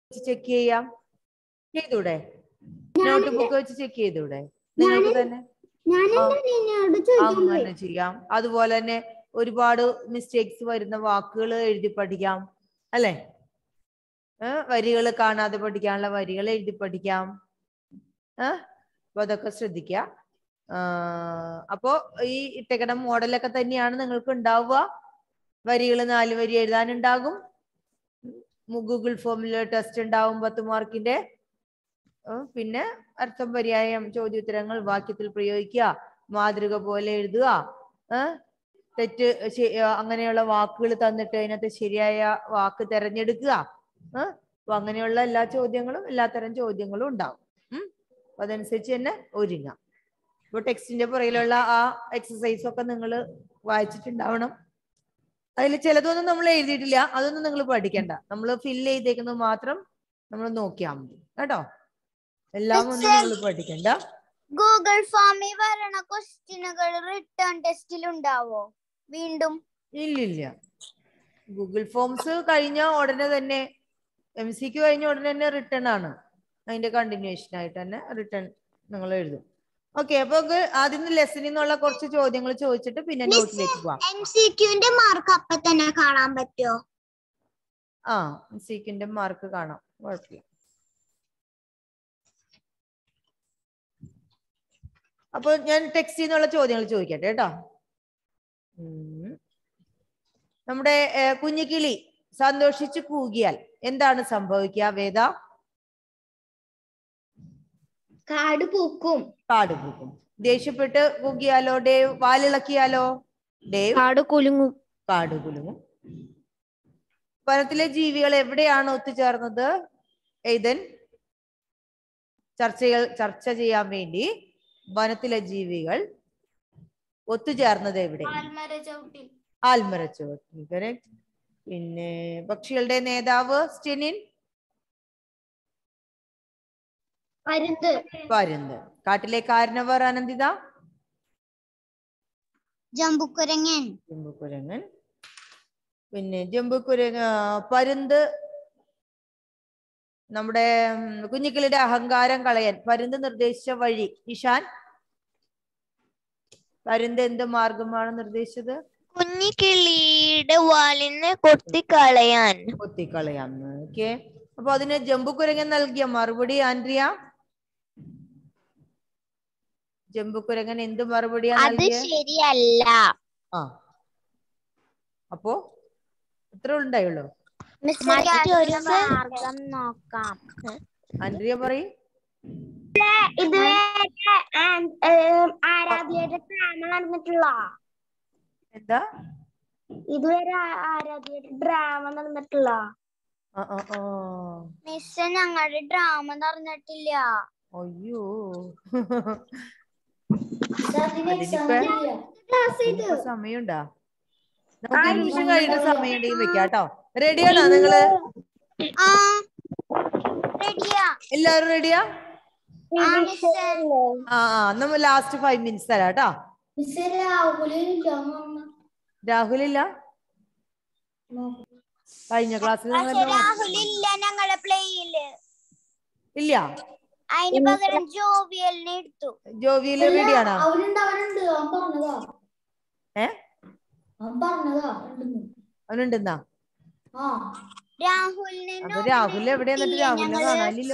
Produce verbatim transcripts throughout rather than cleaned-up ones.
Check ചെയ്യാം, ചെയ്തൂടെ? Note book വെച്ച് ചെക്ക് ചെയ്തൂടെ നിങ്ങൾക്ക് തന്നെ? അങ്ങനെ ചെയ്യാം. അതുപോലെ തന്നെ ഒരുപാട് മിസ്റ്റേക്സ് വരുന്ന വാക്കുകൾ എഴുതി പഠിക്കാം അല്ലെ? വരികൾ കാണാതെ പഠിക്കാനുള്ള വരികൾ എഴുതി പഠിക്കാം. ഏഹ് അപ്പൊ അതൊക്കെ ശ്രദ്ധിക്കുക. അപ്പോ ഈ ഇട്ടേക്കണ മോഡലൊക്കെ തന്നെയാണ് നിങ്ങൾക്ക് ഉണ്ടാവുക. വരികൾ നാല് വരി എഴുതാനുണ്ടാകും. ഗൂഗിൾ ഫോമിൽ ടെസ്റ്റ് ഉണ്ടാവും പത്ത് മാർക്കിന്റെ. പിന്നെ അർത്ഥം, പര്യായം, ചോദ്യോത്തരങ്ങൾ വാക്യത്തിൽ പ്രയോഗിക്കുക, മാതൃക പോലെ എഴുതുക, ഏഹ് തെറ്റ് അങ്ങനെയുള്ള വാക്കുകൾ തന്നിട്ട് അതിനകത്ത് ശരിയായ വാക്ക് തിരഞ്ഞെടുക്കുക. ഏഹ് അപ്പൊ അങ്ങനെയുള്ള എല്ലാ ചോദ്യങ്ങളും എല്ലാത്തരം ചോദ്യങ്ങളും ഉണ്ടാവും. ഉം അപ്പൊ അതനുസരിച്ച് തന്നെ ഒരുങ്ങാം. ഇപ്പൊ ടെക്സ്റ്റിന്റെ പുറകിലുള്ള ആ എക്സസൈസ് ഒക്കെ നിങ്ങൾ വായിച്ചിട്ടുണ്ടാവണം. അതിൽ ചിലതൊന്നും നമ്മൾ എഴുതിയിട്ടില്ല, അതൊന്നും നിങ്ങൾ പഠിക്കണ്ട. നമ്മൾ ഫില്ല് ചെയ്തേക്കുന്നത് മാത്രം നമ്മൾ നോക്കിയാൽ മതി കേട്ടോ. എല്ലാം ഒന്നും നിങ്ങൾ പഠിക്കണ്ട. ഗൂഗിൾ ഫോമിൽ വരണ ക്വസ്റ്റ്യനുകൾ റിട്ടേൺ ടെസ്റ്റിൽ ഉണ്ടാവോ വീണ്ടും? ഇല്ലില്ല. ഗൂഗിൾ ഫോംസ് കഴിഞ്ഞ ഉടനെ തന്നെ, എം സിക്ക് കഴിഞ്ഞ ഉടനെ തന്നെ റിട്ടേൺ ആണ്. അതിന്റെ കണ്ടിന്യൂഷൻ ആയിട്ട് തന്നെ റിട്ടേൺ നിങ്ങൾ എഴുതും. ഓക്കെ, അപ്പൊ ആദ്യം ലെസണിൽ നിന്നുള്ള കുറച്ച് ചോദ്യങ്ങൾ ചോദിച്ചിട്ട് പിന്നെ നോട്ടിലേക്ക് പോവാം. എംസിക്യൂന്റെ മാർക്ക് അപ്പൊ തന്നെ കാണാൻ പറ്റുമോ? ആ, എംസിക്യൂന്റെ മാർക്ക് കാണാം, കുഴപ്പമില്ല. അപ്പൊ ഞാൻ ടെക്സ്റ്റിൽ നിന്നുള്ള ചോദ്യങ്ങൾ ചോദിക്കട്ടെ കേട്ടോ. നമ്മുടെ കുഞ്ഞിക്കിളി സന്തോഷിച്ച് കൂകിയാൽ എന്താണ് സംഭവിക്കുക വേദ? കാട് പൂക്കും. കാട് പൂക്കും. ദേഷ്യപ്പെട്ട് കൂകിയാലോ? ഡേവ് വാലിളക്കിയാലോ? ഡേവ് കാട് കുലുങ്ങും. കാട് കുലുങ്ങും. വനത്തിലെ ജീവികൾ എവിടെയാണ് ഒത്തുചേർന്നത്? എയ്തൻ ചർച്ചകൾ ചർച്ച ചെയ്യാൻ വേണ്ടി വനത്തിലെ ജീവികൾ ഒത്തുചേർന്നത് എവിടെ? ആൽമരച്ചോട്ടിൽ. കറക്റ്റ്. പിന്നെ പക്ഷികളുടെ നേതാവ് സ്റ്റെനിൻ? പരുന്ത്. പരുന്ത്. കാട്ടിലെ കാരണവർ അനന്തിത? ജംബുക്കുരങ്ങൻ. ജംബുക്കുരങ്ങൻ. പിന്നെ ജംബുക്കുരങ്ങ പരുന്ത് നമ്മുടെ കുഞ്ഞിക്കിളിയുടെ അഹങ്കാരം കളയാൻ പരുന്ത് നിർദ്ദേശിച്ച വഴി ഇഷാൻ? പരുന്ത് എന്ത് മാർഗമാണ് നിർദ്ദേശിച്ചത്? കുഞ്ഞിക്കിളിയുടെ വാലിനെ കൊത്തിക്കളയാൻ. കൊത്തിക്കളയാൻ. ഓക്കെ, അപ്പൊ അതിന് ജംബുക്കുരങ്ങൻ നൽകിയ മറുപടി ആൻഡ്രിയ? ജംബുക്കുരങ്ങൻ എന്ത് മറുപടിയാ നൽകിയത്? അത് ശരിയല്ല. ആ, അപ്പോ എത്ര ഉണ്ടായുള്ളൂ? മറ്റൊരു മാർഗം നോക്കാം. ആൻഡ്രിയ പറയും. ഇതുവരെ ആരാധ്യയുടെ ഡ്രാമ നടന്നിട്ടുള്ള എന്താ? ഇതുവരെ ആരാധ്യയുടെ ഡ്രാമ നടന്നിട്ടുള്ള മിസ് ഞങ്ങളുടെ ഡ്രാമ നടന്നിട്ടില്ല. അയ്യോ, സമയമുണ്ടാ? നമുക്ക് നിമിഷം കഴിഞ്ഞിട്ട് സമയം ഉണ്ടെങ്കിൽ വെക്കാട്ടോ. റെഡിയാണോ നിങ്ങള്? എല്ലാരും റെഡിയാ? ആ ആ നമ്മ ലാസ്റ്റ് ഫൈവ് മിനിറ്റ്സ് തരാം കേട്ടോ. രാഹുലില്ല? കഴിഞ്ഞ ക്ലാസ്സിൽ ഇല്ല. അതിന് പകരം ജോവിയലിനെ എടുത്തു. ജോവിയൽ റെഡിയാണോ? ഏ അവനുണ്ടെന്നാ? രാഹുലിനെ അപ്പൊ രാഹുൽ എവിടെ? എന്നിട്ട് രാഹുലിനെ കാണാനില്ലല്ലോ.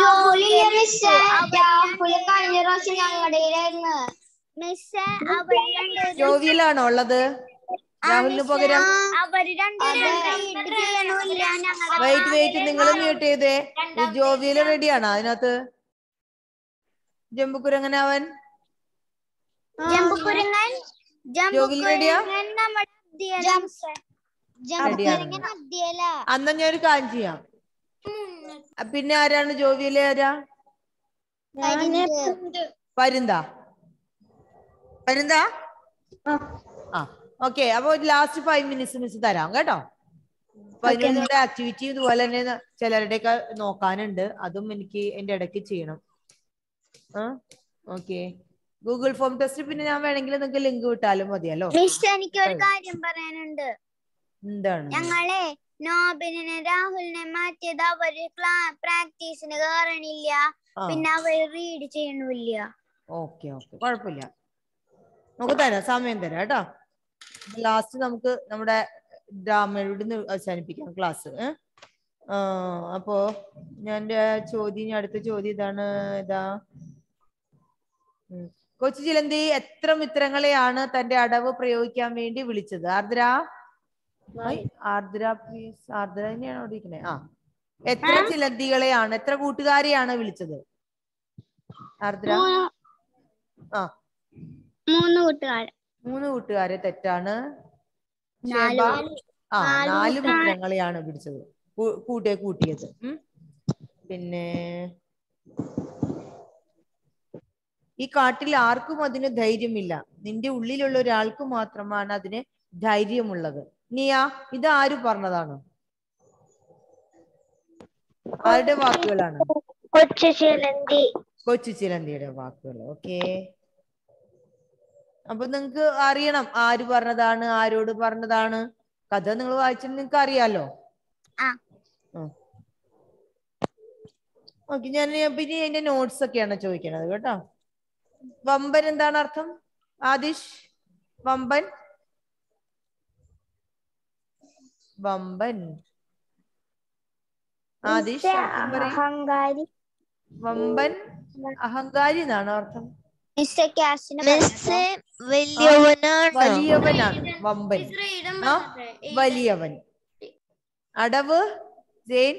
ജോവിയലാണോ ഉള്ളത് രാഹുലിന് പകരം? വെയിറ്റ് വെയിറ്റ് നിങ്ങൾ മ്യൂട്ട് ചെയ്തേ. ജോവിയൽ റെഡിയാണോ അതിനകത്ത്? ജംബുക്കുരങ്ങൻ അവൻ ജോവിയൽ റെഡിയാ? അന്ന് ഞാനൊരു കാര്യം ചെയ്യാം. പിന്നെ ആരാണ് ജോവിയല്? ആരാ? പരുന്താ? പരുന്താ? ആ ഓക്കെ, അപ്പൊ ലാസ്റ്റ് ഫൈവ് മിനിറ്റ്സ് മിസ് തരാം കേട്ടോ. അപ്പൊ അതിനുള്ള ആക്ടിവിറ്റി ഇതുപോലെ തന്നെ ചിലരുടെയൊക്കെ നോക്കാനുണ്ട്, അതും എനിക്ക് എന്റെ ഇടയ്ക്ക് ചെയ്യണം. ആ ഓക്കെ, ഗൂഗിൾ ഫോം ടെസ്റ്റ് പിന്നെ ഞാൻ വേണമെങ്കിൽ നിങ്ങൾക്ക് ലിങ്ക് വിട്ടാലും മതിയല്ലോ. എനിക്കൊരു കാര്യം പറയാനുണ്ട്. എന്താണ്? ഞങ്ങളെ നോബിനെ രാഹുലിനെ മാറ്റിയത് അവര് പ്രാക്ടീസിന് കയറണില്ല, പിന്നെ അവര് റീഡ് ചെയ്യണില്ല. ഓക്കെ ഓക്കെ കുഴപ്പമില്ല, നമുക്ക് തരാം, സമയം തരാം കേട്ടോ. ലാസ്റ്റ് നമുക്ക് നമ്മുടെ ഡ്രാമയോട് അവസാനിപ്പിക്കാം ക്ലാസ്. അപ്പോ ഞാൻ ചോദ്യം അടുത്ത ചോദ്യം ഇതാണ്. ഇതാ, കൊച്ചു ചിലന്തി എത്ര മിത്രങ്ങളെയാണ് തന്റെ അടവ് പ്രയോഗിക്കാൻ വേണ്ടി വിളിച്ചത്? ആർദ്ര, ആർദ്ര പ്ലീസ്, ആർദ്ര തന്നെയാണ് അവിടെ ഇരിക്കണേ. ആ, എത്ര ചിലന്തികളെയാണ്, എത്ര കൂട്ടുകാരെയാണ് വിളിച്ചത് ആർദ്ര? ആ, മൂന്ന് കൂട്ടുകാരെ. മൂന്ന് കൂട്ടുകാരെ തെറ്റാണ്. ഷേബ, ആ നാല് മിത്രങ്ങളെയാണ് വിളിച്ചത്, കൂട്ടിയെ കൂട്ടിയത്. ഉം പിന്നെ ഈ കാട്ടിൽ ആർക്കും അതിന് ധൈര്യമില്ല, നിന്റെ ഉള്ളിലുള്ള ഒരാൾക്ക് മാത്രമാണ് അതിന് ധൈര്യമുള്ളത്. നിയ, ഇത് ആര് പറഞ്ഞതാണ്? ആരുടെ വാക്കുകളാണ്? കൊച്ചു ചിലന്തി. കൊച്ചു ചിലന്തിയുടെ വാക്കുകൾ. ഓക്കെ, അപ്പൊ നിങ്ങക്ക് അറിയണം ആര് പറഞ്ഞതാണ്, ആരോട് പറഞ്ഞതാണ്. കഥ നിങ്ങൾ വായിച്ചാൽ നിങ്ങൾക്ക് അറിയാലോ. ഓക്കെ, ഞാൻ പിന്നെ അതിന്റെ നോട്ട്സ് ഒക്കെയാണ് ചോദിക്കണത് കേട്ടോ. വമ്പൻ എന്താണ് അർത്ഥം? ആദിഷ്, വമ്പൻ, വമ്പൻ ആദിഷ് അർത്ഥം പറയും. അഹങ്കാരി. വമ്പൻ അഹങ്കാരി എന്നാണ് അർത്ഥം. വലിയവനാണ് വമ്പൻ. ആ, വലിയവൻ. അടവ് ജെയിൻ,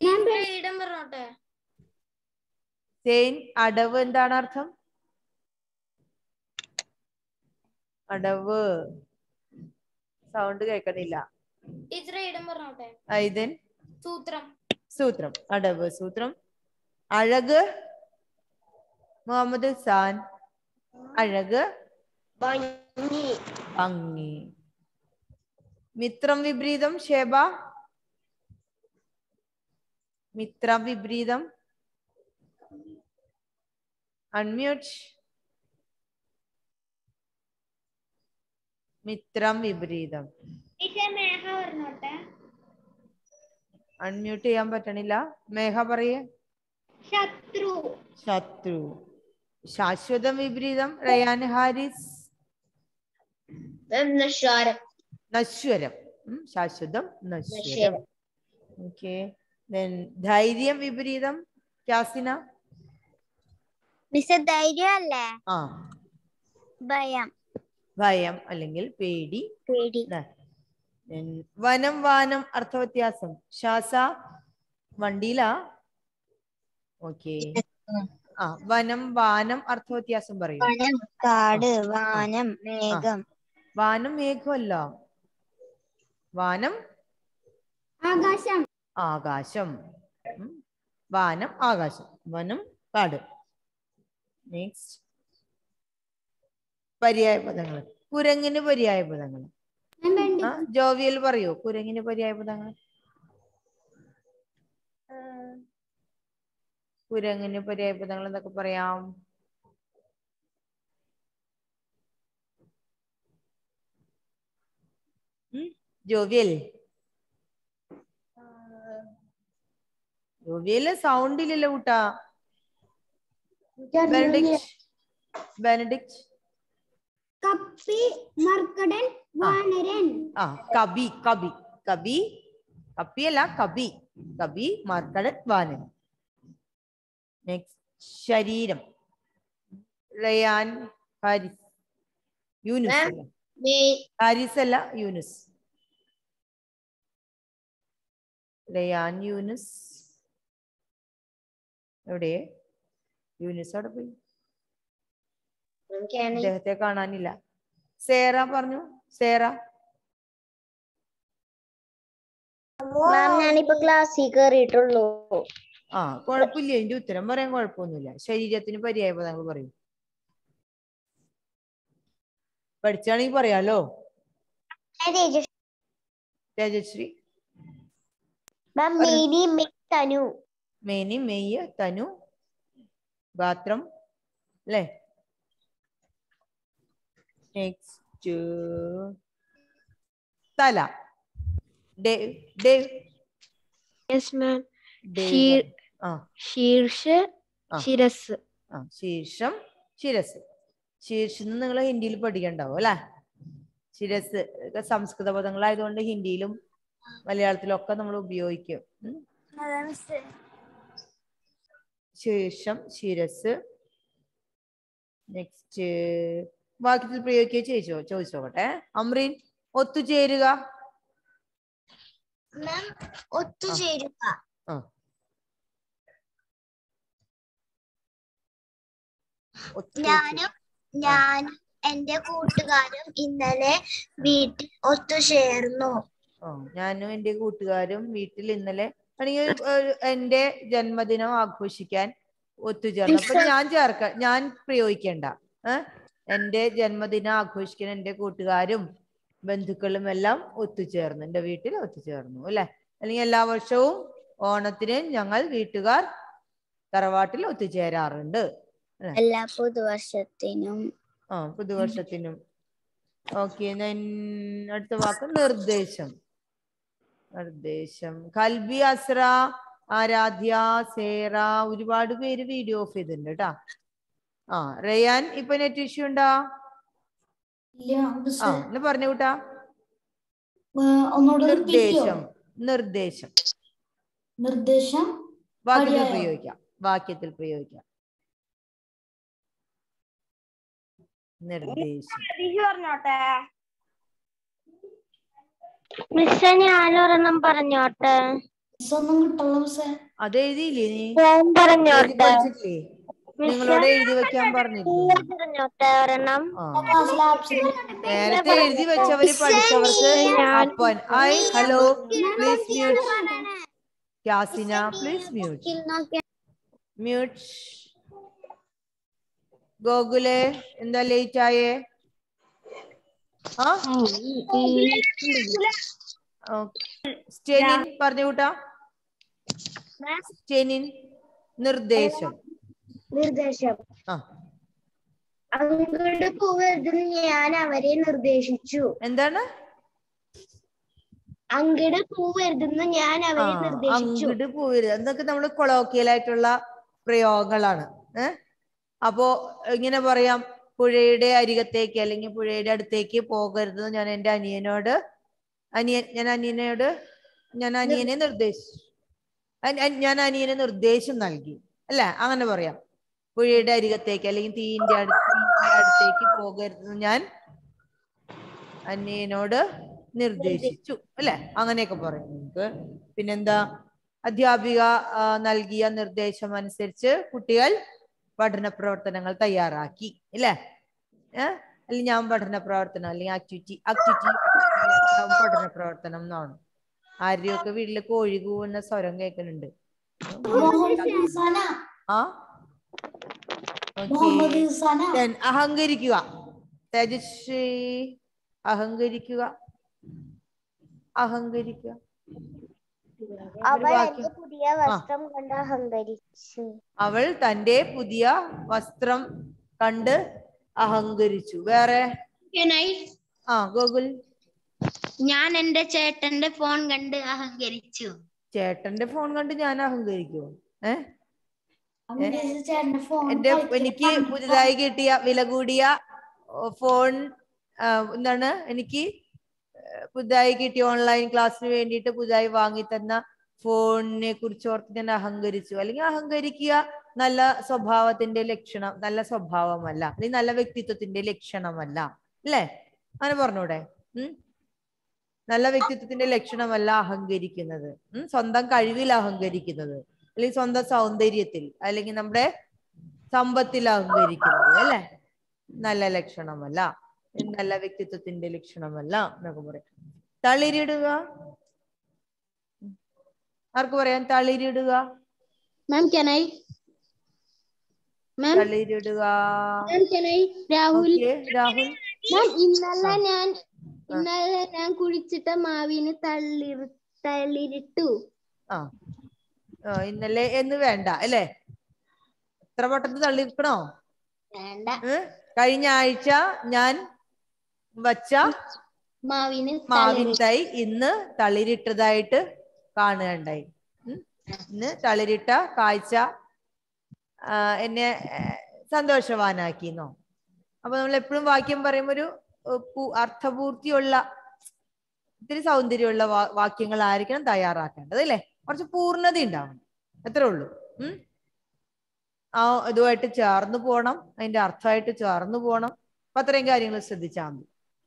ജെയിൻ അടവ് എന്താണ് അർത്ഥം? അടവ് സൗണ്ട് കേൾക്കുന്നില്ല. ഐതൻ സൂത്രം, സൂത്രം, അടവ് സൂത്രം. അഴക് മുഹമ്മദ് സാൻ, അഴക് ഭംഗി. മിത്രം വിപരീതം ഷേബ, മിത്രം വിപരീതം അൺമ്യൂട്ട്. മിത്രം വിപരീതം അൺമ്യൂട്ട് ചെയ്യാൻ പറ്റണില്ല. മേഘ പറയേ. ശത്രു. ശത്രു. ശാശ്വതം വിപരീതം റയാൻ ഹാരിസ്. നശ്വരം. നശ്വരം. ശാശ്വതം നശ്വരം. ഓക്കെ, ധൈര്യം വിപരീതം യാസിന. മിസ് ധൈര്യം അല്ലേ? ആ, ഭയം. ഭയം അല്ലെങ്കിൽ പേടി. പേടി. വനം വാനം അർത്ഥവ്യത്യാസം ശ്വാസ. വണ്ടിയിലാ? ഓക്കെ, ആ, വനം വാനം അർത്ഥവ്യത്യാസം പറയൂ. കാട്, വാനം, മേഘം. വാനം മേഘമല്ല, വാനം ആകാശം. ആകാശം. വാനം ആകാശം, വനം കാട്. നെക്സ്റ്റ്, പര്യായ പദങ്ങൾ. കുരങ്ങിന് പര്യായ പദങ്ങൾ. ജോവിയൽ പറയൂ കുരങ്ങിന് പര്യായ പദങ്ങൾ. കുരങ്ങിന് പര്യായ പദങ്ങൾ എന്നൊക്കെ പറയാം. ജോവിയൽ, ജോവിയല് സൗണ്ടില്ലല്ലോ കൂട്ടാ. ബെനഡിക്റ്റ്, ബെനഡിക്റ്റ്. കപ്പി, മർക്കടൻ, വാനരൻ. ആ, കബി, കബി, കബി, കപ്പിയല്ല കബി, കബി, മർക്കടൻ, വാനരൻ. നെക്സ്റ്റ്, ശരീരം. റയാൻ ഹാരിസ്, യൂനുസ് അല്ല, ഹാരിസ് അല്ല യൂനുസ്. റയാൻ യൂനുസ് എവിടെ? യൂനുസ് അവിടെ പോയി, അദ്ദേഹത്തെ കാണാനില്ല. സേറ പറഞ്ഞു, സേറ. ഞാനിപ്പോ ക്ലാസ്സിൽ കയറിയിട്ടുള്ളൂ. ആ, കുഴപ്പമില്ല, എന്റെ ഉത്തരം പറയാൻ കുഴപ്പമൊന്നുമില്ല. ശരീരത്തിന് പര്യായ പദങ്ങൾ പറയും. പഠിച്ചാണെങ്കിൽ പറയാലോ. തേജശ്രീ. തനു. മേനി, മെയ്യ്, തനു, ഗാത്രം അല്ലേ? നെക്സ്റ്റ്, തല. Dave Dave Yes, ma'am. Dave Sheer, ആ Sheersha, ആ Shiras. ആ ശീർഷം ശിരസ്. ശീർഷം നിങ്ങൾ ഹിന്ദിയിൽ പഠിക്കണ്ടാവും അല്ലെ? ശിരസ് ഒക്കെ സംസ്കൃത പദങ്ങളായതുകൊണ്ട് ഹിന്ദിയിലും മലയാളത്തിലും ഒക്കെ നമ്മൾ ഉപയോഗിക്കും. ശീർഷം ശിരസ്. നെക്സ്റ്റ് വാക്യത്തിൽ പ്രയോഗിക്കുക ചോദിച്ചോ ചോദിച്ചോട്ടെ. അമ്രീൻ, ഒത്തുചേരുക. ഒത്തുചേരുക. ആ ഞാനും ഞാനും എന്റെ കൂട്ടുകാരും ഇന്നലെ വീട്ടിൽ ഒത്തുചേർന്നു. ആ ഞാനും എന്റെ കൂട്ടുകാരും വീട്ടിൽ ഇന്നലെ അല്ലെങ്കിൽ ഒരു- എന്റെ ജന്മദിനം ആഘോഷിക്കാൻ ഒത്തുചേർന്നു. അപ്പൊ ഞാൻ ചേർക്ക ഞാൻ പ്രയോഗിക്കണ്ട. ഏഹ് എന്റെ ജന്മദിനം ആഘോഷിക്കാൻ എന്റെ കൂട്ടുകാരും ബന്ധുക്കളും എല്ലാം ഒത്തുചേർന്നു, എന്റെ വീട്ടിൽ ഒത്തുചേർന്നു അല്ലെ? അല്ലെങ്കിൽ എല്ലാ വർഷവും ഓണത്തിന് ഞങ്ങൾ വീട്ടുകാർ തറവാട്ടിൽ ഒത്തുചേരാറുണ്ട്. എല്ലാ പുതുവർഷത്തിനും. ആ പുതുവർഷത്തിനും. ഓക്കെ, അടുത്ത വാക്ക് നിർദ്ദേശം. നിർദ്ദേശം. കൽബി, അസ്ര, ആരാധ്യ, സേറ, ഒരുപാട് പേര് വീഡിയോ ഓഫ് ചെയ്തിട്ടുണ്ട് കേട്ടാ. ആ റയാൻ, ഇപ്പൊ നെറ്റ് ഇഷ്യൂ ഉണ്ടോ? ആ എന്ന് പറഞ്ഞു കൂട്ടാ. നിർദ്ദേശം നിർദ്ദേശം നിർദ്ദേശം വാക്യത്തിൽ പ്രയോഗിക്കാം. വാക്യത്തിൽ പ്രയോഗിക്കാം. നിർദ്ദേശം. പറഞ്ഞോട്ടെ. മിസ്സേ, ഞാനൊരെണ്ണം പറഞ്ഞോട്ടെ. ഒന്നും കിട്ടുള്ള മിസ്സേ. അത് എഴുതിയില്ലേ നീ? ഞാൻ എഴുതി പറഞ്ഞോട്ടെ. പഠിച്ചിട്ടില്ലേ? നിങ്ങളോട് എഴുതി വെക്കാൻ പറഞ്ഞിരുന്നു. പറഞ്ഞോട്ടെ ഒരെണ്ണം. ആ ക്ലാസ്സിൽ ആബ്സെന്റ്. നേരത്തെ എഴുതി വെച്ചവര് പഠിച്ചവർക്ക് അപ്പൻ. ഐ hello please mute. Yasina please mute. Mute. ഗോകുലെ എന്താ ലേറ്റ് ആയേ? ആ സ്റ്റെനിൻ പറഞ്ഞു കൂട്ടാ. സ്റ്റെനിൻ. നിർദ്ദേശം. നിർദ്ദേശം. ആ അങ്ങോട്ട് പോവരുതെന്ന് ഞാൻ അവരെ നിർദ്ദേശിച്ചു. എന്താണ്? അങ്ങട് പോവരുതെന്ന് ഞാൻ ആ അവരെ നിർദ്ദേശിച്ചു. അങ്ങട് പോവരുത് എന്നൊക്കെ നമ്മള് കൊളോക്കിയലായിട്ടുള്ള പ്രയോഗങ്ങളാണ്. ഏഹ് അപ്പോ ഇങ്ങനെ പറയാം, പുഴയുടെ അരികത്തേക്ക് അല്ലെങ്കിൽ പുഴയുടെ അടുത്തേക്ക് പോകരുതെന്ന് ഞാൻ എൻ്റെ അനിയനോട് അനിയൻ ഞാൻ അനിയനോട് ഞാൻ അനിയനെ നിർദ്ദേശിച്ചു. ഞാൻ അനിയനെ നിർദ്ദേശം നൽകി അല്ലെ? അങ്ങനെ പറയാം. പുഴയുടെ അരികത്തേക്ക് അല്ലെങ്കിൽ തീന്റെ അടുത്ത് അടുത്തേക്ക് പോകരുതെന്ന് ഞാൻ അനിയനോട് നിർദ്ദേശിച്ചു അല്ലെ? അങ്ങനെയൊക്കെ പറയും നമുക്ക്. പിന്നെന്താ? അധ്യാപിക നൽകിയ നിർദ്ദേശം അനുസരിച്ച് കുട്ടികൾ പഠന പ്രവർത്തനങ്ങൾ തയ്യാറാക്കി അല്ലേ? ഏഹ് അല്ലെങ്കിൽ ഞാൻ പഠന പ്രവർത്തനം അല്ലെങ്കിൽ ആക്ടിവിറ്റി ആക്ടിവിറ്റി പഠന പ്രവർത്തനം എന്നാണ്. ആരുടെയൊക്കെ വീട്ടില് കോഴി കൂവുന്ന സ്വരം കേൾക്കുന്നുണ്ട്. ആ അഹങ്കരിക്കുക. തേജസ്വി, അഹങ്കരിക്കുക. അഹങ്കരിക്കുക. അവൾ എന്റെ പുതിയ വസ്ത്രം കണ്ട് അഹങ്കരിച്ചു. അവൾ തന്റെ പുതിയ വസ്ത്രം കണ്ട് അഹങ്കരിച്ചു. വേറെ? ആ ഗോകുൽ. ഞാൻ എന്റെ ചേട്ടന്റെ ഫോൺ കണ്ട് അഹങ്കരിച്ചു. ചേട്ടന്റെ ഫോൺ കണ്ട് ഞാൻ അഹങ്കരിക്കുമോ? ഏഹ് ഫോൺ എന്റെ എനിക്ക് പുതുതായി കിട്ടിയ വില കൂടിയ ഫോൺ എന്താണ് എനിക്ക് പുതുതായി കിട്ടിയ ഓൺലൈൻ ക്ലാസ്സിന് വേണ്ടിയിട്ട് പുതുതായി വാങ്ങി തന്ന ഫോണിനെ കുറിച്ച് ഓർത്ത് ഞാൻ അഹങ്കരിച്ചു. അല്ലെങ്കിൽ അഹങ്കരിക്കുക നല്ല സ്വഭാവത്തിന്റെ ലക്ഷണം, നല്ല സ്വഭാവമല്ല, അല്ലെങ്കിൽ നല്ല വ്യക്തിത്വത്തിന്റെ ലക്ഷണമല്ല അല്ലേ? അങ്ങനെ പറഞ്ഞൂടെ? ഉം നല്ല വ്യക്തിത്വത്തിന്റെ ലക്ഷണമല്ല അഹങ്കരിക്കുന്നത്. ഉം സ്വന്തം കഴിവിൽ അഹങ്കരിക്കുന്നത്, അല്ലെങ്കിൽ സ്വന്തം സൗന്ദര്യത്തിൽ, അല്ലെങ്കിൽ നമ്മുടെ സമ്പത്തിൽ അഹങ്കരിക്കുന്നത് അല്ലെ? നല്ല ലക്ഷണമല്ല, നല്ല വ്യക്തിത്വത്തിന്റെ ലക്ഷണമല്ല എന്നൊക്കെ പറയാം. തളിരിടുക. ആർക്ക് പറയാൻ? തളിരിടുക. തളിരിടുക. രാഹുൽ. രാഹുൽ. ഇന്നലെ ഞാൻ ഇന്നലെ ഞാൻ കുഴിച്ചിട്ട മാവിന് തള്ളി തളിരിട്ടു. ആ ഇന്നലെ എന്ന് വേണ്ട അല്ലേ? എത്ര പെട്ടെന്ന് തള്ളിയിരിക്കണോ? വേണ്ട. കഴിഞ്ഞ ആഴ്ച ഞാൻ വച്ച മാവിന് മാവിൻ തൈ ഇന്ന് തളിരിട്ടതായിട്ട് കാണുകയുണ്ടായി. ഉം. ഇന്ന് തളിരിട്ട കാഴ്ച ആ, എന്നെ സന്തോഷവാനാക്കിന്നോ. അപ്പൊ നമ്മൾ എപ്പോഴും വാക്യം പറയുമ്പോ ഒരു അർത്ഥപൂർത്തിയുള്ള ഇത്തിരി സൗന്ദര്യമുള്ള വാക്യങ്ങളായിരിക്കണം തയ്യാറാക്കേണ്ടത് അല്ലേ? കുറച്ച് പൂർണ്ണത ഉണ്ടാവണം, അത്രേ ഉള്ളൂ. ഉം ആ ഇതുമായിട്ട് ചേർന്ന് പോണം, അതിന്റെ അർത്ഥമായിട്ട് ചേർന്ന് പോണം. അപ്പൊ അത്രയും കാര്യങ്ങൾ ശ്രദ്ധിച്ചാൽ മതി.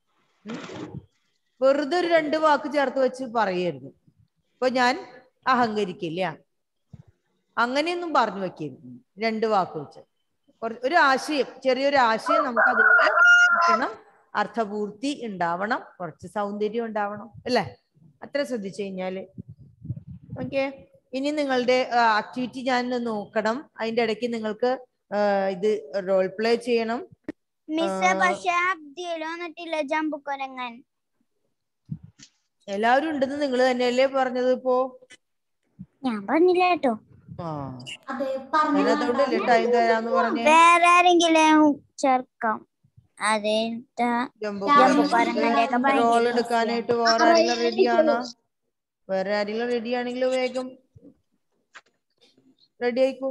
വെറുതെ ഒരു രണ്ട് വാക്ക് ചേർത്ത് വെച്ച് പറയരുത്. ഇപ്പൊ ഞാൻ അഹങ്കരിക്കില്ല, അങ്ങനെയൊന്നും പറഞ്ഞു വെക്കരുത്. രണ്ട് വാക്ക് വെച്ച് ഒരു ആശയം, ചെറിയൊരു ആശയം നമുക്ക് അതിൽ അർത്ഥപൂർത്തി ഉണ്ടാവണം, കുറച്ച് സൗന്ദര്യം ഉണ്ടാവണം അല്ലേ? അത്ര ശ്രദ്ധിച്ചു കഴിഞ്ഞാല് ഓക്കെ. ഇനി നിങ്ങളുടെ ആക്ടിവിറ്റി ഞാൻ നോക്കണം. അതിന്റെ ഇടയ്ക്ക് നിങ്ങൾക്ക് ഇത് റോൾ പ്ലേ ചെയ്യണം. എല്ലാവരും ഉണ്ടെന്ന് നിങ്ങൾ തന്നെയല്ലേ പറഞ്ഞത്? ഇപ്പോ ഞാൻ പറഞ്ഞില്ല കേട്ടോ. ആ അതുകൊണ്ടല്ലേ ടൈം തരാന്ന് പറഞ്ഞേ. വേറെ ആരെങ്കിലും ചേർക്കാം. അതെ, റോൾ എടുക്കാനായിട്ട് വേറെ ആരെങ്കിലും റെഡിയാണോ? വേറെ ആരെങ്കിലും റെഡി ആണെങ്കിൽ വേഗം റെഡി ആയിക്കോ.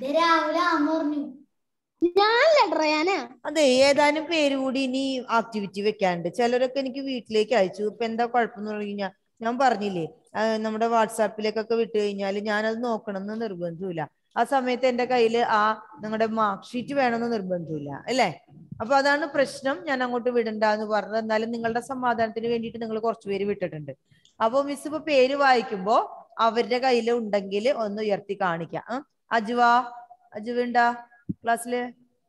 അതെ, ഏതാനും പേര് കൂടി ഇനി ആക്ടിവിറ്റി വെക്കാണ്ട്. ചിലരൊക്കെ എനിക്ക് വീട്ടിലേക്ക് അയച്ചു. ഇപ്പൊ എന്താ കുഴപ്പമെന്ന് പറഞ്ഞു കഴിഞ്ഞാൽ ഞാൻ പറഞ്ഞില്ലേ, നമ്മുടെ വാട്സാപ്പിലേക്കൊക്കെ വിട്ടു കഴിഞ്ഞാൽ ഞാനത് നോക്കണം എന്ന് നിർബന്ധമില്ല. ആ സമയത്ത് എന്റെ കയ്യിൽ ആ നിങ്ങളുടെ മാർക്ക് ഷീറ്റ് വേണമെന്ന് നിർബന്ധമില്ല അല്ലേ? അപ്പൊ അതാണ് പ്രശ്നം. ഞാൻ അങ്ങോട്ട് വിടണ്ട എന്ന് പറഞ്ഞത്. എന്നാലും നിങ്ങളുടെ സമാധാനത്തിന് വേണ്ടിയിട്ട് നിങ്ങൾ കുറച്ചുപേര് വിട്ടിട്ടുണ്ട്. അപ്പൊ മിസ് ഇപ്പൊ പേര് വായിക്കുമ്പോ അവരുടെ കയ്യിൽ ഉണ്ടെങ്കിൽ ഒന്ന് ഉയർത്തി കാണിക്കാം. അജുവ, അജുവുണ്ടാ ക്ലാസ്സില്?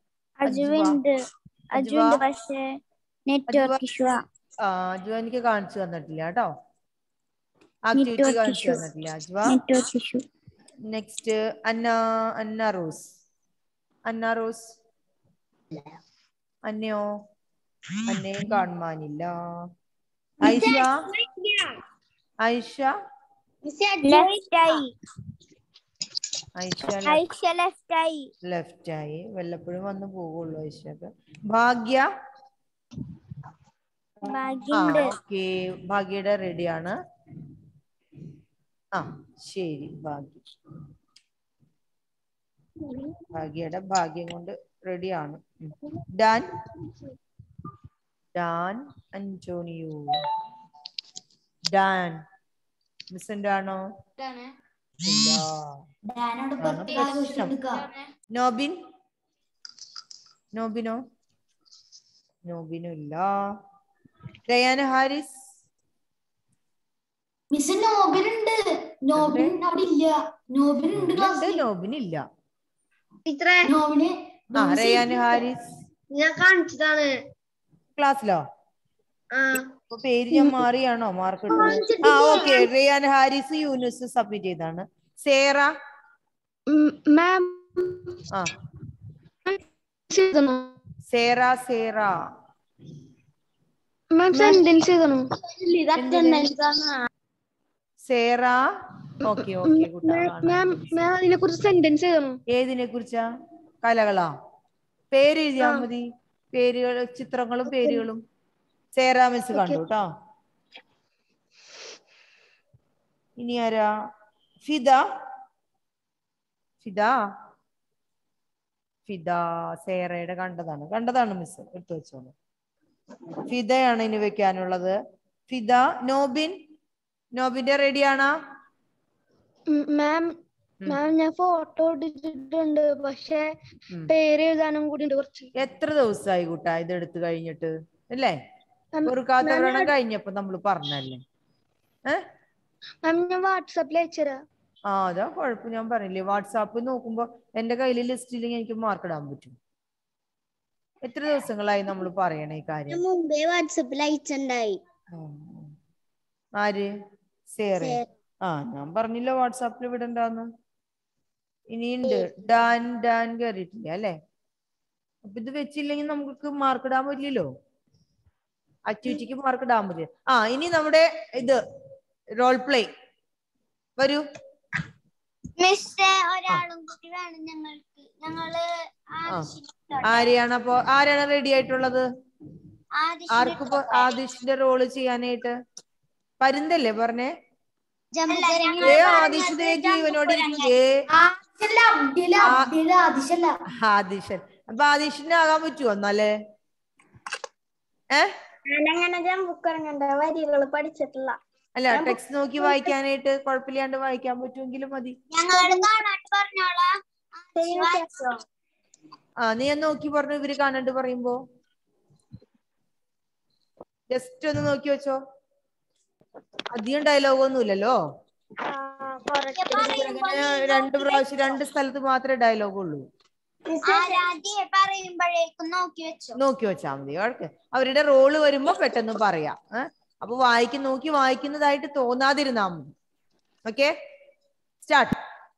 ആ അജുവ എനിക്ക് കാണിച്ചു തന്നിട്ടില്ല കേട്ടോ, ആക്ടിവിറ്റി കാണിച്ചു തന്നിട്ടില്ല അജുവ. നെക്സ്റ്റ് അന്ന, അന്ന റോസ്. അന്ന റോസ്, അന്നയോ? അന്നയും കാണുവാനില്ല. ഐഷ, ഐഷ ലെഫ്റ്റ് ആയി. വല്ലപ്പോഴും വന്ന് പോകുള്ളൂ ഐഷക്ക്. ഭാഗ്യ, ഓക്കെ, ഭാഗ്യയുടെ റെഡിയാണ്. ആ ശരി, ഭാഗ്യ ഭാഗ്യയുടെ ഭാഗ്യം കൊണ്ട് റെഡിയാണ്. ഡാൻ, ഡാൻ അന്റോണിയോ. ഡാൻ മിസ്സെന്റ് ആണോ? നോബിൻ, നോബിനോ? നോബിനും ഇല്ല. റയാന ഹാരിസ്. മിസ് നോബിനുണ്ട്, നോബിൻ അവിടെ ഇല്ല. നോബിനുണ്ട് ക്ലാസ്സിൽ, നോബിനില്ല. നോബിന് ആ റയാൻ ഹാരിസ് ഞാൻ കാണിച്ചതാണ് ക്ലാസ്സിലോ? അപ്പൊ പേര് ഞാൻ മാറിയാണോ മാർക്ക് ഇട്ടത്? ആ ഓക്കെ. റയാൻ ഹാരിസ് യൂനുസ് സബ്മിറ്റ് ചെയ്താണ്. സേറ ആ സേറ, സേറ സേറ ഓക്കെ ഓക്കെ. ഏതിനെ കുറിച്ചാ? കലകളാ? പേര് എഴുതിയാ മതി. പേരുകൾ, ചിത്രങ്ങളും പേരുകളും. സേറ മിസ് കണ്ടു കേട്ടോ. ഇനി ആരാ? ഫിദ, ഫിദ ഫിദ സേറയുടെ കണ്ടതാണ്, കണ്ടതാണ് മിസ്, എടുത്തു വെച്ചോളൂ. ഫിദയാണ് ഇനി വെക്കാനുള്ളത്. ഫിദ. നോബിൻ, നോബിന്റെ റെഡിയാണോ? മാം, മാം ഞാൻ ഫോട്ടോ എടുത്തിട്ടുണ്ട്, പക്ഷെ പേര് എഴുതാനും കൂടി ഉണ്ട് കുറച്ച്. എത്ര ദിവസമായി കൂട്ടാ ഇത് എടുത്തു കഴിഞ്ഞിട്ട് അല്ലേ? പൊറുക്കാത്ത വ്രണം കഴിഞ്ഞപ്പോ നമ്മള് പറഞ്ഞല്ലേ? ഏഹ് ഞാൻ വാട്സാപ്പിൽ അയച്ചുതരാം. ആ അതാ കുഴപ്പം. ഞാൻ പറഞ്ഞില്ലേ, വാട്സാപ്പ് നോക്കുമ്പോ എന്റെ കയ്യിൽ ലിസ്റ്റ് ഇല്ലെങ്കിൽ എനിക്ക് മാർക്ക് ഇടാൻ പറ്റും. എത്ര ദിവസങ്ങളായി നമ്മൾ പറയണ ഈ കാര്യം? മുമ്പേ വാട്സാപ്പിൽ അയച്ചിണ്ടായി. ആര്? സേറെ. ആ ഞാൻ പറഞ്ഞില്ല വാട്സാപ്പിൽ വിടണ്ടാന്ന്. ഇനിയുണ്ട്. ഡാൻ, ഡാൻ കയറിയിട്ടില്ല അല്ലേ? അപ്പൊ ഇത് വെച്ചില്ലെങ്കിൽ നമുക്ക് മാർക്ക് ഇടാൻ പറ്റില്ലല്ലോ, ആക്ടിവിറ്റിക്ക് മാർക്ക് ഇടാൻ പറ്റില്ല. ആ ഇനി നമ്മുടെ ഇത് റോൾ പ്ലേ വരൂ. ഒരാളും കൂടി വേണം ഞങ്ങൾക്ക്. ഞങ്ങള് ആരെയാണ്? അപ്പൊ ആരാണ് റെഡി ആയിട്ടുള്ളത്? ആർക്ക് ആദിഷിന്റെ റോള് ചെയ്യാനായിട്ട്? പരുന്തല്ലേ പറഞ്ഞേ? ഏ ആദിഷ് ജീവനോട് ആദിഷൻ. അപ്പൊ ആദിഷിന് ആകാൻ പറ്റുമോ എന്നാലേ? ഏഹ് വരികൾ പഠിച്ചിട്ടില്ല. അല്ല, ടെക്സ്റ്റ് നോക്കി വായിക്കാനായിട്ട് കുഴപ്പമില്ലാണ്ട് വായിക്കാൻ പറ്റുമെങ്കിലും മതി. ആ നീ ഒന്ന് നോക്കി പറഞ്ഞു. ഇവര് കാണാണ്ട് പറയുമ്പോ ജസ്റ്റ് ഒന്ന് നോക്കി വെച്ചോ. അധികം ഡയലോഗ് ഒന്നും ഇല്ലല്ലോ. രണ്ട് പ്രാവശ്യം രണ്ട് സ്ഥലത്ത് മാത്രമേ ഡയലോഗ് ഉള്ളൂ. നോക്കി വെച്ചാ മതി. ഓക്കെ. അവരുടെ റോള് വരുമ്പോ പെട്ടെന്ന് പറയാം. ഏഹ് അപ്പൊ വായിക്കും നോക്കി വായിക്കുന്നതായിട്ട് തോന്നാതിരുന്നാ മതി. Okay, start.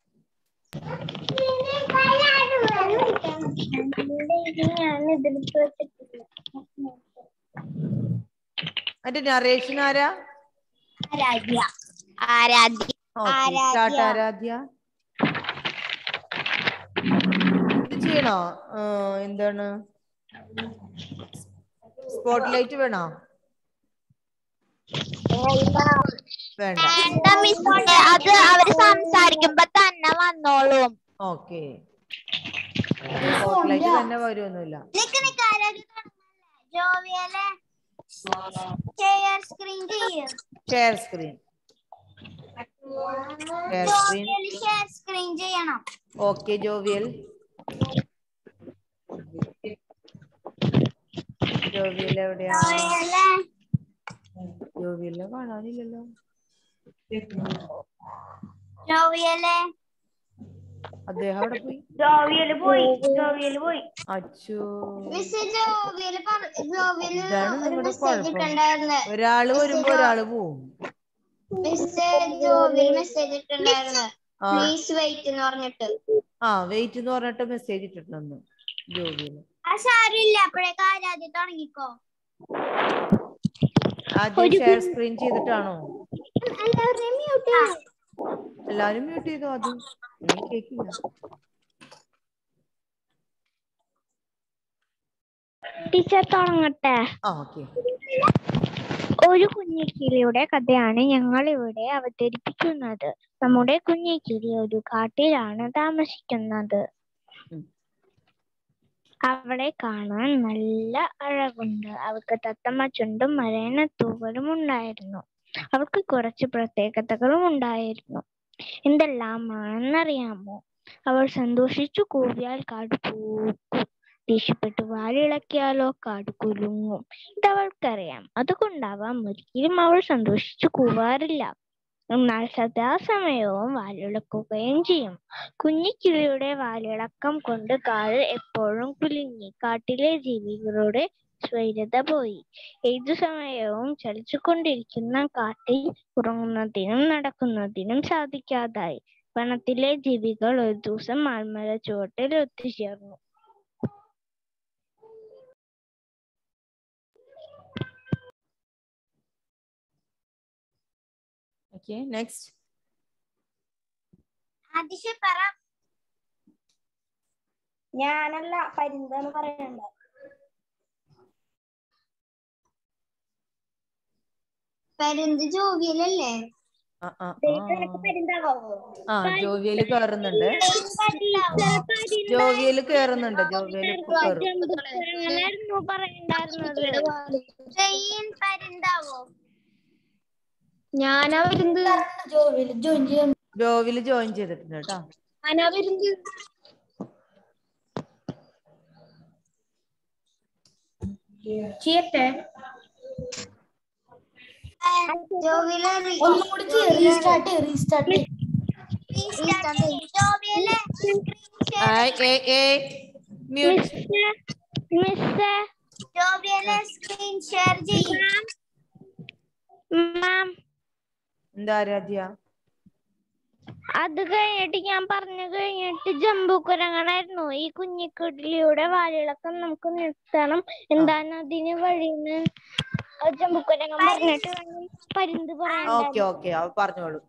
മറ്റേ നറേഷൻ ആരാ? ആരാധ്യ. ആരാധ്യ. സ്റ്റാർട്ട്. ആരാധ്യ ഇത് ചെയ്യണോ? എന്താണ് സ്പോട്ട് ലൈറ്റ് വേണോ? വേണ്ട, അത് അവര് സംസാരിക്കുമ്പോ തന്നെ വന്നോളും. ഓക്കെ. സ്പോട്ട് ലൈറ്റ് തന്നെ വരുമൊന്നുമില്ല. ഷെയർ സ്ക്രീൻ ചെയ്യും. Share screen share screen share screen ചെയ്യണം. ഓക്കെ. ജോവിയൽ ജോവിയൽ എവിടെയാ? ജോവിയലിനെ കാണാനില്ലല്ലോ. ജോവിയലെ അദ്ദേഹം അവിടെ പോയി. ജോവിയല് പോയി. ജോവിയല് പോയി. അച്ചോ, മിസ് ജോവിയല് ജോവിയല് ഇതാണ് ഒരു നിങ്ങളുടെ മെസ്സേജ് കുഴപ്പം. ഇട്ടുണ്ടായിരുന്നു. ഒരാള് വരുമ്പോ ഒരാള് പോവും. മിസ് ജോവിയല് മെസ്സേജ് ഇട്ടുണ്ടായിരുന്നു. പ്ലീസ് വെയിറ്റ് എന്ന് പറഞ്ഞിട്ട്. ആ വെയിറ്റ് എന്ന് പറഞ്ഞിട്ട് മെസ്സേജ് ഇട്ടിട്ടുണ്ടെന്ന് ജോവിയല്. ആ സാരില്ല, അപ്പോഴേക്ക് ആരാധ്യ തുടങ്ങിക്കോ. ആദ്യം ഷെയർ സ്ക്രീൻ ചെയ്തിട്ടാണോ? എല്ലാരും മ്യൂട്ട് ചെയ്തോ ആദ്യം. എനിക്ക് കേക്കില്ല. ടീച്ചർ തുടങ്ങട്ടെ? ഓക്കെ. ഒരു കുഞ്ഞിക്കിളിയുടെ കഥയാണ് ഞങ്ങൾ ഇവിടെ അവതരിപ്പിക്കുന്നത്. നമ്മുടെ കുഞ്ഞിക്കിളി ഒരു കാട്ടിലാണ് താമസിക്കുന്നത്. അവളെ കാണാൻ നല്ല അഴകുണ്ട്. അവൾക്ക് തത്തമ്മ ചുണ്ടും മരേന തൂവലും ഉണ്ടായിരുന്നു. അവൾക്ക് കുറച്ച് പ്രത്യേകതകളും ഉണ്ടായിരുന്നു. എന്തെല്ലാമാണെന്നറിയാമോ? അവൾ സന്തോഷിച്ചു കൂവിയാൽ കാട് പൂക്കും. ദേഷ്യപ്പെട്ടു വാലിളക്കിയാലോ കാട് കുലുങ്ങും. ഇതവൾക്കറിയാം. അതുകൊണ്ടാവാം ഒരിക്കലും അവൾ സന്തോഷിച്ചു കൂവാറില്ല. എന്നാൽ സദാസമയവും വാലിളക്കുകയും ചെയ്യും. കുഞ്ഞിക്കിളിയുടെ വാലിളക്കം കൊണ്ട് കാട് എപ്പോഴും കുലുങ്ങി. കാട്ടിലെ ജീവികളുടെ സ്വൈരത പോയി. ഏതു സമയവും ചലിച്ചുകൊണ്ടിരിക്കുന്ന കാട്ടിൽ ഉറങ്ങുന്നതിനും നടക്കുന്നതിനും സാധിക്കാതായി. വനത്തിലെ ജീവികൾ ഒരു ദിവസം ആൽമര ചുവട്ടിൽ ഒത്തുചേർന്നു. Okay, next. അതിശ പറ. ഞാനല്ല, പരിന്താണ് പറയണ്ട. പരുന്ത് ജോവിയലല്ലേ? ആ ജോവിയല് കേറുന്നുണ്ട്. ജോവിയല് കേറുന്നുണ്ട്. ജോവിയല് ഇപ്പൊ കേറും. ഞാനാ വരുന്നത്. ജോവിയല് ജോയിൻ ചെയ്തിട്ടുണ്ട് കേട്ടോ. ഞാനാ വരുന്നത്. ചെയ്യട്ടെ? റീസ്റ്റാർട്ട് റീസ്റ്റാർട്ട് സ്ക്രീൻ ഷെയർ ചെയ്യും. എന്താ ആരാധ്യ? അത് കഴിഞ്ഞിട്ട് ഞാൻ പറഞ്ഞു കഴിഞ്ഞിട്ട് ജമ്പുക്കുരങ്ങനായിരുന്നു. ഈ കുഞ്ഞിക്കുട്ടിലിയുടെ വാലിളക്കം നമുക്ക് നിർത്തണം. എന്താണ് അതിന് വഴിന്ന് ജമ്പുക്കുരങ്ങൻ പറഞ്ഞിട്ട് പരിന്ത് പറയാൻ. ഓക്കെ ഓക്കെ, അവ പറഞ്ഞോളൂ.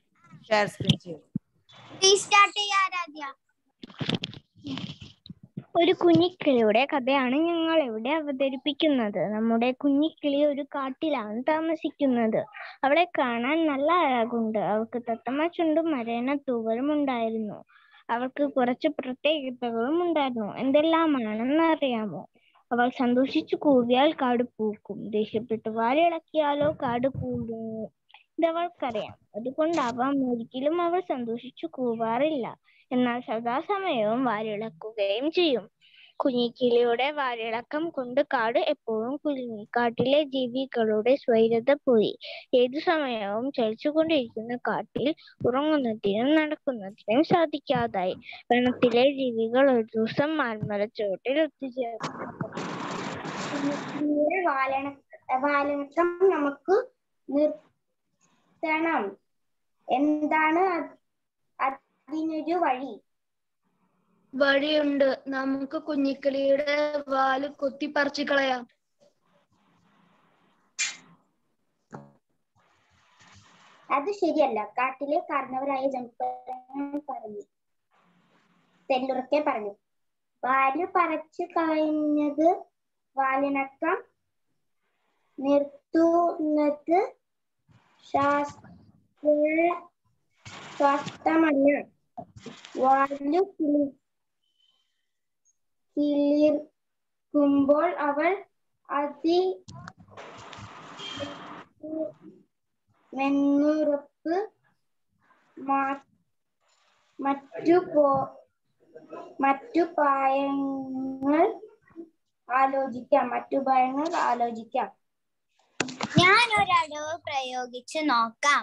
ഷെയർ സ്ക്രീൻ ചെയ്യും. റീസ്റ്റാർട്ട് ചെയ്യാ ആരാധ്യ. ഒരു കുഞ്ഞിക്കിളിയുടെ കഥയാണ് ഞങ്ങൾ ഇവിടെ അവതരിപ്പിക്കുന്നത്. നമ്മുടെ കുഞ്ഞിക്കിളി ഒരു കാട്ടിലാണ് താമസിക്കുന്നത്. അവളെ കാണാൻ നല്ല അഴകുണ്ട്. അവൾക്ക് തത്തമ്മ ചുണ്ടും മരേന തൂവലും ഉണ്ടായിരുന്നു. അവൾക്ക് കുറച്ച് പ്രത്യേകതകളും ഉണ്ടായിരുന്നു. എന്തെല്ലാമാണെന്ന് അറിയാമോ? അവൾ സന്തോഷിച്ചു കൂവിയാൽ കാട് പൂക്കും. ദേഷ്യപ്പെട്ട് വാലിളക്കിയാലോ കാട് കൂടുന്നു. ഇതവൾക്കറിയാം. അതുകൊണ്ടാവാം ഒരിക്കലും അവൾ സന്തോഷിച്ചു കൂവാറില്ല. എന്നാൽ സദാസമയവും വാലിളക്കുകയും ചെയ്യും. കുഞ്ഞിക്കിളിയുടെ വാലിളക്കം കൊണ്ട് കാട് എപ്പോഴും കുലുങ്ങി. കാട്ടിലെ ജീവികളുടെ സ്വൈരത പോയി. ഏതു സമയവും ചലിച്ചുകൊണ്ടിരിക്കുന്ന കാട്ടിൽ ഉറങ്ങുന്നതിനും നടക്കുന്നതിനും സാധിക്കാതായി. വനത്തിലെ ജീവികൾ ഒരു ദിവസം മാൻമരച്ചുവട്ടിൽ ഒത്തുചേർന്നു. വാലിളക്കം നമുക്ക് നിർത്തണം. എന്താണ് അതിനൊരു വഴി? വഴിയുണ്ട്. നമുക്ക് കുഞ്ഞിക്കിളിയുടെ വാല് കൊത്തി പറിച്ചു കളയാം. അത് ശരിയല്ല. കാട്ടിലെ കാരണവരായ ജന്തുക്കൾ പറഞ്ഞു തെല്ലുറക്കെ പറഞ്ഞു. വാല് പറിച്ചു കളഞ്ഞത് വാലിണക്കം നിർത്തുന്നത് ശാസ്ത്രമല്ല. വാലു കിളിർക്കുമ്പോൾ അവൾ അതി മെന്നുറപ്പ് മറ്റു മറ്റു പായങ്ങൾ ആലോചിക്കാം മറ്റു ഭയങ്ങൾ ആലോചിക്കാം. ഞാൻ ഒരടവ് പ്രയോഗിച്ചു നോക്കാം.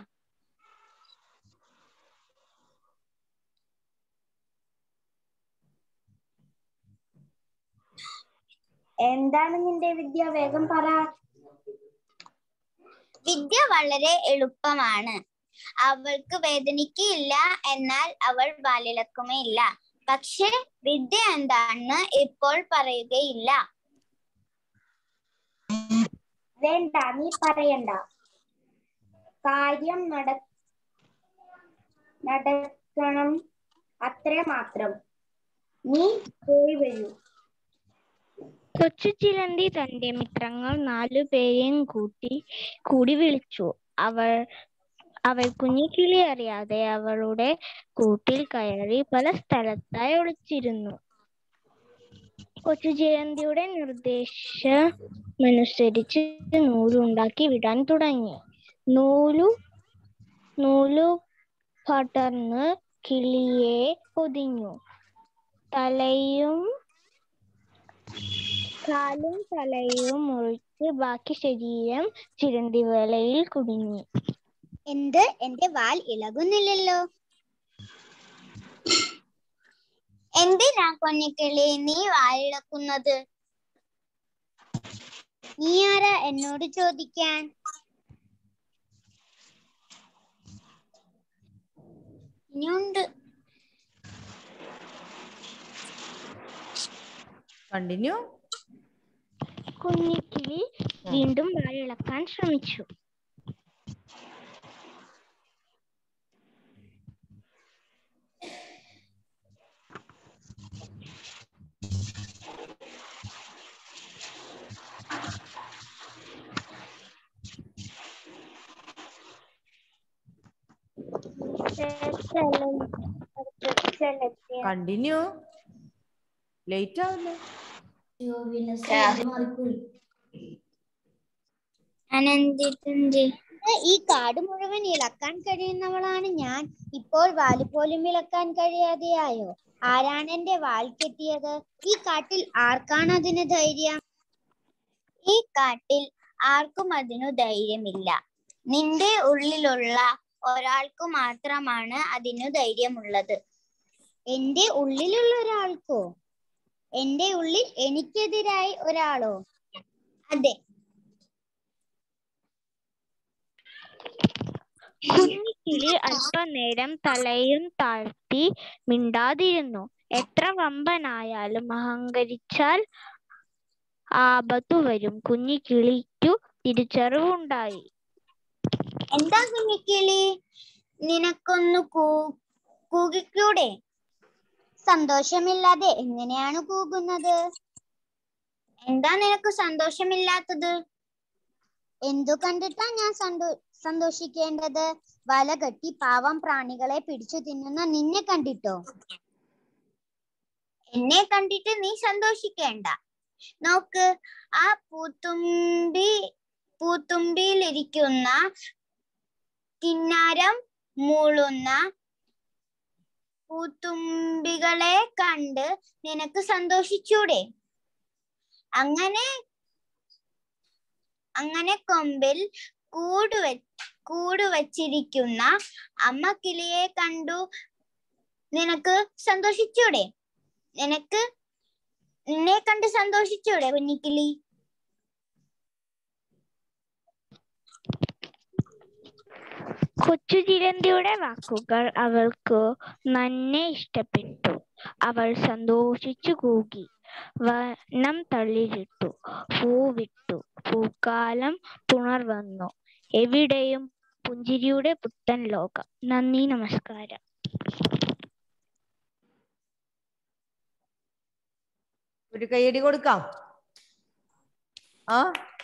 എന്താണ് നിന്റെ വിദ്യ? വേഗം പറ. വിദ്യ വളരെ എളുപ്പമാണ്. അവൾക്ക് വേദനിക്കില്ല, എന്നാൽ അവൾ വാലിളക്കുമില്ല. പക്ഷെ വിദ്യ എന്താണെന്ന് ഇപ്പോൾ പറയുകയില്ല. വേണ്ട, നീ പറയണ്ട. കാര്യം നട നടക്കണം അത്ര മാത്രം. നീ പോയി വരൂ. കൊച്ചു ചിലന്തി തന്റെ മിത്രങ്ങൾ നാലുപേരെയും കൂട്ടി കൂടി വിളിച്ചു. അവൾ അവൾ കുഞ്ഞിക്കിളി അറിയാതെ അവളുടെ കൂട്ടിൽ കയറി പല സ്ഥലത്തായി ഒളിച്ചിരുന്നു. കൊച്ചു ചിലന്തിയുടെ നിർദ്ദേശമനുസരിച്ച് നൂലുണ്ടാക്കി വിടാൻ തുടങ്ങി. നൂലു നൂലു പടർന്ന് കിളിയെ പൊതിഞ്ഞു. തലയും കാലും തലയും മുറിച്ച് ബാക്കി ശരീരം ചിലന്തി വലയിൽ കുടുങ്ങി. എന്ത്? എന്റെ വാൽ ഇളകുന്നില്ലല്ലോ. എന്തിനാ കുഞ്ഞിക്കിളി നീ വാലിളക്കുന്നത്? നീ ആരാ എന്നോട് ചോദിക്കാൻ? ഇനിയുണ്ട്. കണ്ടിന്യൂ. കുഞ്ഞിക്കിളി വീണ്ടും വാലിളക്കാൻ ശ്രമിച്ചു. കണ്ടിന്യൂ. ലേറ്റ് ആവില്ലേ? ഈ കാട് മുഴുവൻ ഇളക്കാൻ കഴിയുന്നവളാണ് ഞാൻ. ഇപ്പോൾ വാല് പോലും ഇളക്കാൻ കഴിയാതെയായോ? ആരാണ് എന്റെ വാൽ കെട്ടിയത്? ഈ കാട്ടിൽ ആർക്കാണ് അതിന് ധൈര്യം? ഈ കാട്ടിൽ ആർക്കും അതിനു ധൈര്യമില്ല. നിന്റെ ഉള്ളിലുള്ള ഒരാൾക്ക് മാത്രമാണ് അതിനു ധൈര്യമുള്ളത്. എന്റെ ഉള്ളിലുള്ള ഒരാൾക്കോ? എന്റെ ഉള്ളിൽ എനിക്കെതിരായി ഒരാളോ? അതെ. കുഞ്ഞിക്കിളി അല്പനേരം തലയും താഴ്ത്തി മിണ്ടാതിരുന്നു. എത്ര വമ്പനായാലും അഹങ്കരിച്ചാൽ ആപത്തു വരും. കുഞ്ഞിക്കിളിക്കു തിരിച്ചറിവുണ്ടായി. എന്താ കുഞ്ഞിക്കിളി, നിനക്കൊന്നു കൂ കൂകിക്കൂടെ? സന്തോഷമില്ലാതെ എങ്ങനെയാണ് കൂകുന്നത്? എന്താ നിനക്ക് സന്തോഷമില്ലാത്തത്? എന്തു കണ്ടിട്ടാ ഞാൻ സന്തോ സന്തോഷിക്കേണ്ടത്? വല കെട്ടി പാവം പ്രാണികളെ പിടിച്ചു തിന്നുന്ന നിന്നെ കണ്ടിട്ടോ? എന്നെ കണ്ടിട്ട് നീ സന്തോഷിക്കേണ്ട. നോക്ക്, ആ പൂത്തുമ്പി പൂത്തുമ്പിയിലിരിക്കുന്ന കിന്നാരം മൂളുന്ന പൂത്തുമ്പികളെ കണ്ട് നിനക്ക് സന്തോഷിച്ചൂടെ? അങ്ങനെ അങ്ങനെ കൊമ്പിൽ കൂട് വെ കൂട് വച്ചിരിക്കുന്ന അമ്മ കിളിയെ കണ്ടു നിനക്ക് സന്തോഷിച്ചൂടെ? നിനക്ക് നിന്നെ കണ്ട് സന്തോഷിച്ചൂടെ കുഞ്ഞിക്കിളി? കൊച്ചു ചിലന്തിയുടെ വാക്കുകൾ അവൾക്ക് നന്നെ ഇഷ്ടപ്പെട്ടു. അവൾ സന്തോഷിച്ചു കൂകി. വനം തളിരിട്ടു, പൂവിട്ടു, പൂക്കാലം പുണർവന്നു. എവിടെയും പുഞ്ചിരിയുടെ പുത്തൻ ലോകം. നന്ദി, നമസ്കാരം. ഒരു കൈയടി കൊടുക്കാം. ആ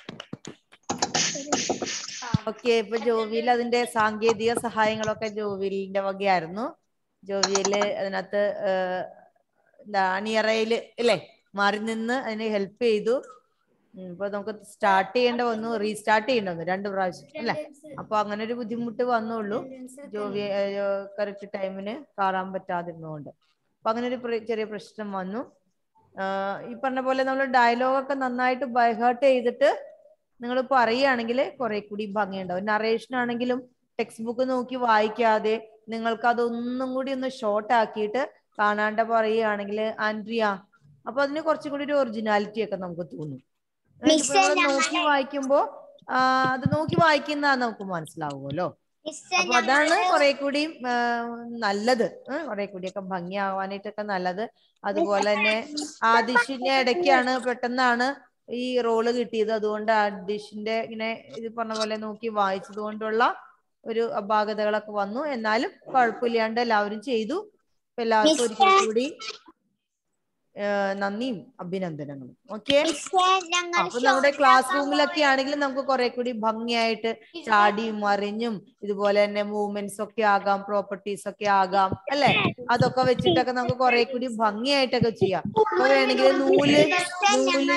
ഓക്കെ. ഇപ്പൊ ജോവിയിൽ അതിന്റെ സാങ്കേതിക സഹായങ്ങളൊക്കെ ജോവിലിന്റെ വകയായിരുന്നു. ജോവിയില് അതിനകത്ത് എന്താ അണിയറയില് അല്ലേ മാറി നിന്ന് അതിനെ ഹെൽപ്പ് ചെയ്തു. ഇപ്പൊ നമുക്ക് സ്റ്റാർട്ട് ചെയ്യേണ്ട വന്നു, റീസ്റ്റാർട്ട് ചെയ്യേണ്ട വന്നു രണ്ട് പ്രാവശ്യം അല്ലെ. അപ്പൊ അങ്ങനെ ഒരു ബുദ്ധിമുട്ട് വന്നുള്ളൂ ജോവി കറക്റ്റ് ടൈമിന് കാണാൻ പറ്റാതിരുന്നതുകൊണ്ട്. അപ്പൊ അങ്ങനെ ഒരു ചെറിയ പ്രശ്നം വന്നു. ഈ പറഞ്ഞ പോലെ നമ്മൾ ഡയലോഗൊക്കെ നന്നായിട്ട് ബൈഹേർട്ട് ചെയ്തിട്ട് നിങ്ങൾ പറയുകയാണെങ്കിൽ കുറെ കൂടി ഭംഗിയുണ്ടാവും. നറേഷൻ ആണെങ്കിലും ടെക്സ്റ്റ് ബുക്ക് നോക്കി വായിക്കാതെ നിങ്ങൾക്ക് അതൊന്നും കൂടി ഒന്ന് ഷോർട്ട് ആക്കിയിട്ട് കാണാണ്ട് പറയുകയാണെങ്കിൽ ആൻഡ്രിയ, അപ്പൊ അതിന് കുറച്ചും കൂടി ഒരു ഒറിജിനാലിറ്റി ഒക്കെ നമുക്ക് തോന്നും. നോക്കി വായിക്കുമ്പോ ആ അത് നോക്കി വായിക്കുന്ന നമുക്ക് മനസ്സിലാവുമല്ലോ. അപ്പൊ അതാണ് കുറെ കൂടി നല്ലത്, കുറെ കൂടിയൊക്കെ ഭംഗിയാവാനായിട്ടൊക്കെ നല്ലത്. അതുപോലെ തന്നെ ആദിഷിന്റെ ഇടയ്ക്കാണ് പെട്ടെന്നാണ് ഈ റോള് കിട്ടിയത്. അതുകൊണ്ട് ആദിഷിന്റെ ഇങ്ങനെ ഇത് പറഞ്ഞ പോലെ നോക്കി വായിച്ചത് കൊണ്ടുള്ള ഒരു അപാകതകളൊക്കെ വന്നു. എന്നാലും കുഴപ്പമില്ലാണ്ട് എല്ലാവരും ചെയ്തു. അപ്പൊ എല്ലാവർക്കും ഒരിക്കൽ കൂടി നന്ദിയും അഭിനന്ദനങ്ങളും. ഓക്കെ. അപ്പൊ നമ്മുടെ ക്ലാസ് റൂമിലൊക്കെ ആണെങ്കിൽ നമുക്ക് കുറെ കൂടി ഭംഗിയായിട്ട് ചാടിയും മറിഞ്ഞും ഇതുപോലെ തന്നെ മൂവ്മെന്റ്സ് ഒക്കെ ആകാം, പ്രോപ്പർട്ടീസ് ഒക്കെ ആകാം അല്ലെ. അതൊക്കെ വെച്ചിട്ടൊക്കെ നമുക്ക് കുറെ കൂടി ഭംഗിയായിട്ടൊക്കെ ചെയ്യാം. അപ്പൊ വേണമെങ്കിൽ നൂല് നൂല്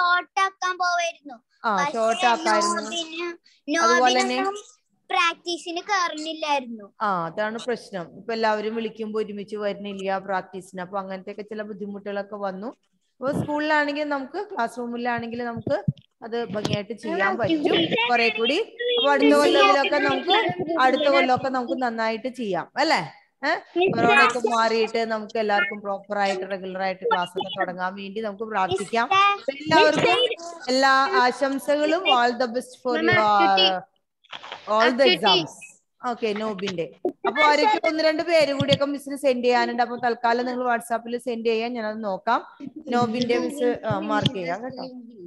ആ ഷോർട്ട് ആക്കായിരുന്നു. അതുപോലെ തന്നെ പ്രാക്ടീസിന് കയറുന്നില്ലായിരുന്നു. ആ അതാണ് പ്രശ്നം. ഇപ്പൊ എല്ലാവരും വിളിക്കുമ്പോ ഒരുമിച്ച് വരുന്നില്ല പ്രാക്ടീസിന്. അപ്പൊ അങ്ങനത്തെ ഒക്കെ ചില ബുദ്ധിമുട്ടുകളൊക്കെ വന്നു. അപ്പൊ സ്കൂളിലാണെങ്കിൽ നമുക്ക് ക്ലാസ് റൂമിലാണെങ്കിൽ നമുക്ക് അത് ഭംഗിയായിട്ട് ചെയ്യാൻ പറ്റും കുറെ കൂടി. അപ്പൊ അടുത്ത കൊല്ലത്തിലൊക്കെ നമുക്ക് അടുത്ത കൊല്ലമൊക്കെ നമുക്ക് നന്നായിട്ട് ചെയ്യാം അല്ലെ. ഏഹ് കൊറോണ ഒക്കെ മാറിയിട്ട് നമുക്ക് എല്ലാവർക്കും പ്രോപ്പർ ആയിട്ട് റെഗുലർ ആയിട്ട് ക്ലാസ് ഒക്കെ തുടങ്ങാൻ വേണ്ടി നമുക്ക് പ്രാർത്ഥിക്കാം. എല്ലാവർക്കും എല്ലാ ആശംസകളും. All the best for your all the exams. Okay. നോബിന്റെ അപ്പൊ ആരൊക്കെ ഒന്ന് രണ്ട് പേര് കൂടിയൊക്കെ മിസ്സിന് സെൻഡ് ചെയ്യാനുണ്ട്. അപ്പൊ തൽക്കാലം നിങ്ങൾ വാട്സാപ്പിൽ സെൻഡ് ചെയ്യാൻ ഞാനത് നോക്കാം. നോബിന്റെ മിസ് മാർക്ക് ചെയ്യാം കേട്ടോ.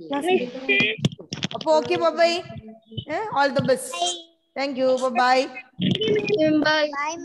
അപ്പൊ okay, bye. All the best. Thank you. By.